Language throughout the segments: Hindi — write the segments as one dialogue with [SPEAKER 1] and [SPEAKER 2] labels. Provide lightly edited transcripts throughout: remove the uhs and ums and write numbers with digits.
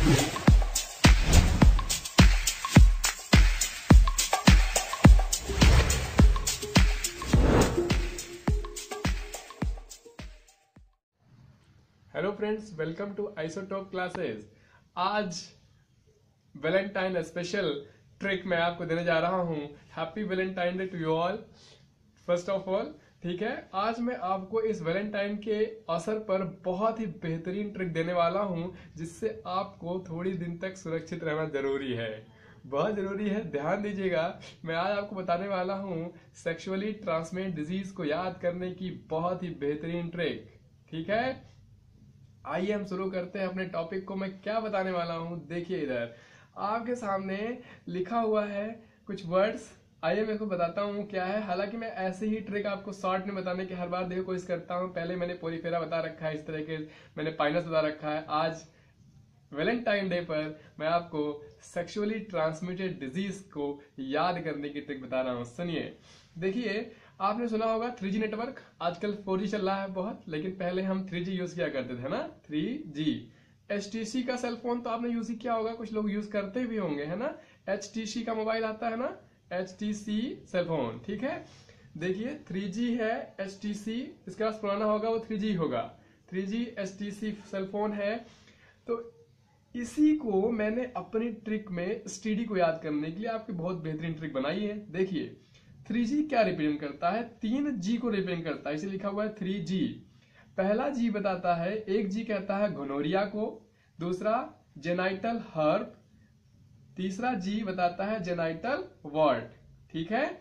[SPEAKER 1] हेलो फ्रेंड्स, वेलकम टू आइसोटॉक क्लासेस। आज वैलेंटाइन स्पेशल ट्रिक मैं आपको देने जा रहा हूं। Happy Valentine day to you all. First of all, ठीक है, आज मैं आपको इस वैलेंटाइन के अवसर पर बहुत ही बेहतरीन ट्रिक देने वाला हूं, जिससे आपको थोड़ी दिन तक सुरक्षित रहना जरूरी है, बहुत जरूरी है। ध्यान दीजिएगा, मैं आज आपको बताने वाला हूं सेक्सुअली ट्रांसमिटेड डिजीज को याद करने की बहुत ही बेहतरीन ट्रिक। ठीक है, आइए हम शुरू करते हैं अपने टॉपिक को। मैं क्या बताने वाला हूं, देखिए इधर आपके सामने लिखा हुआ है कुछ वर्ड्स। आइए मैं इसको बताता हूं क्या है। हालांकि मैं ऐसे ही ट्रिक आपको शॉर्ट में बताने की हर बार देखो कोशिश करता हूं। पहले मैंने पोरीफेरा बता रखा है, इस तरह के मैंने पाइनस बता रखा है। आज वैलेंटाइन डे पर मैं आपको सेक्सुअली ट्रांसमिटेड डिजीज को याद करने की ट्रिक बता रहा हूं। सुनिए, देखिए आपने सुना होगा 3G नेटवर्क। आजकल 4G चल रहा है बहुत, लेकिन पहले हम 3G यूज किया करते थे ना, 3G। HTC का सेल फोन तो आपने यूज ही किया होगा, कुछ लोग यूज करते भी होंगे, है ना। HTC का मोबाइल आता है ना, HTC सेल फोन। ठीक है, देखिए 3G है HTC, इसके पास पुराना होगा वो 3G होगा। 3G HTC सेल फोन है। तो इसी को मैंने अपनी ट्रिक में STD को याद करने के लिए आपकी बहुत बेहतरीन ट्रिक बनाई है। देखिए 3G क्या रिप्रेजेंट करता है, 3G को रिप्रेजेंट करता है, इसे लिखा हुआ है 3G। पहला G बताता है, एक G कहता है गोनोरिया को, दूसरा जेनाइटल हर्प, तीसरा G बताता है जेनाइटल वॉर्ट। ठीक है,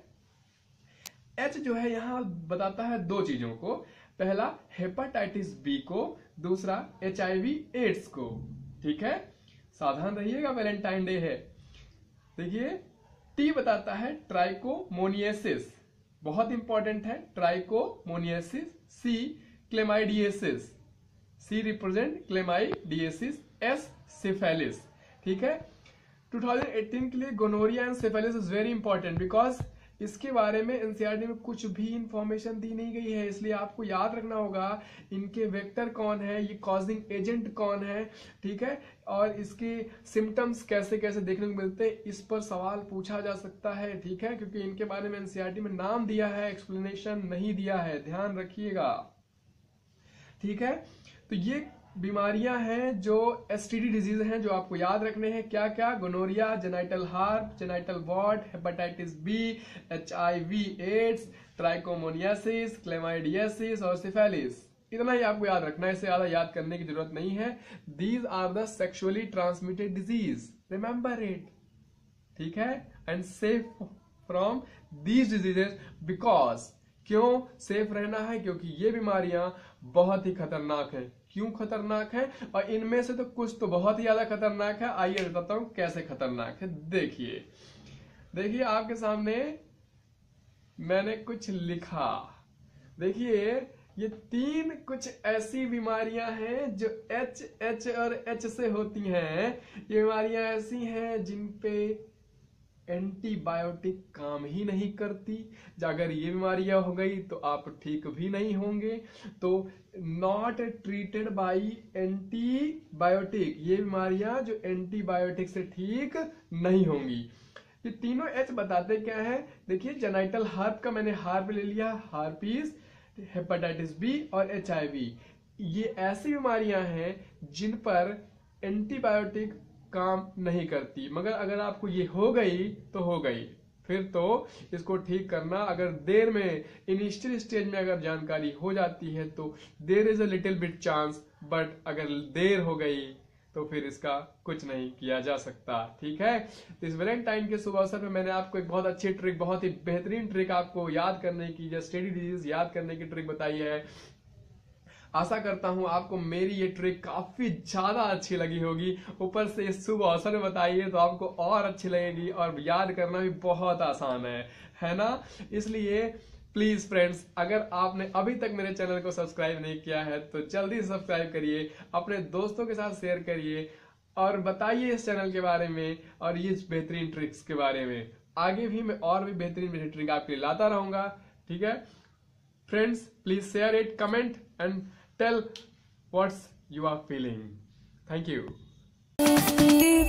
[SPEAKER 1] H जो है यहां बताता है दो चीजों को, पहला हेपेटाइटिस बी को, दूसरा HIV एड्स को। ठीक है, सावधान रहिएगा, वैलेंटाइन डे है। देखिए टी बताता है ट्राइकोमोनियसिस, बहुत इंपॉर्टेंट है, trichomoniasis. C chlamydiasis, C represent chlamydiasis. S syphilis. ठीक है, 2018 के लिए gonorrhoea and syphilis is very important, because इसके बारे में एनसीईआरटी में कुछ भी इंफॉर्मेशन दी नहीं गई है, इसलिए आपको याद रखना होगा इनके वेक्टर कौन है, ये कॉजिंग एजेंट कौन है। ठीक है, और इसके सिम्टम्स कैसे कैसे देखने को मिलते हैं, इस पर सवाल पूछा जा सकता है। ठीक है, क्योंकि इनके बारे में एनसीईआरटी में नाम दिया है, एक्सप्लेनेशन नहीं दिया है, ध्यान रखिएगा। ठीक है, तो ये बीमारियां हैं जो STD डिजीज हैं, जो आपको याद रखने हैं। क्या क्या, gonorrhoea, genital herp, genital wart, hepatitis B, HIV AIDS, trichomoniasis, chlamydiasis और सिफेलिस। इतना ही आपको याद रखना है, इससे ज्यादा याद करने की जरूरत नहीं है। These are the sexually transmitted disease, remember it. ठीक है, and safe from these diseases, because क्यों सेफ रहना है, क्योंकि ये बीमारियां बहुत ही खतरनाक है। क्यों खतरनाक है, और इनमें से तो कुछ तो बहुत ही ज्यादा खतरनाक है। आइए बताता हूं कैसे खतरनाक है। देखिए देखिए आपके सामने मैंने कुछ लिखा। देखिए ये तीन कुछ ऐसी बीमारियां हैं जो H और H से होती हैं। ये बीमारियां ऐसी हैं जिन पे एंटीबायोटिक काम ही नहीं करती। अगर ये बीमारियां हो गई तो आप ठीक भी नहीं होंगे। तो नॉट ट्रीटेड बाय एंटीबायोटिक, ये बीमारियां जो एंटीबायोटिक से ठीक नहीं होंगी। ये तीनों H बताते क्या है, देखिए जेनाइटल हार्प का मैंने हार्प ले लिया, हार्पिस, हेपेटाइटिस बी और HIV। ये ऐसी बीमारियां हैं जिन पर एंटीबायोटिक काम नहीं करती, मगर अगर आपको ये हो गई तो हो गई, फिर तो इसको ठीक करना। अगर देर में इनिशियल स्टेज में अगर जानकारी हो जाती है तो there is a little bit chance, but अगर देर हो गई तो फिर इसका कुछ नहीं किया जा सकता। ठीक है, तो इस वैलेंटाइन के शुभ अवसर पर मैंने आपको एक बहुत अच्छी ट्रिक, बहुत ही बेहतरीन ट्रिक आपको याद करने की, जो STD डिजीज याद करने की ट्रिक बताई है। आशा करता हूं आपको मेरी ये ट्रिक काफी ज्यादा अच्छी लगी होगी। ऊपर से इस शुभ अवसर में बताइए तो आपको और अच्छी लगेगी, और याद करना भी बहुत आसान है ना। इसलिए प्लीज फ्रेंड्स, अगर आपने अभी तक मेरे चैनल को सब्सक्राइब नहीं किया है तो जल्दी सब्सक्राइब करिए, अपने दोस्तों के साथ शेयर करिए और बताइए इस चैनल के बारे में और ये बेहतरीन ट्रिक्स के बारे में। आगे भी मैं और भी बेहतरीन ट्रिक आपके लिए लाता रहूंगा। ठीक है friends, please share it, comment and tell what's you are feeling. Thank you.
[SPEAKER 2] STD.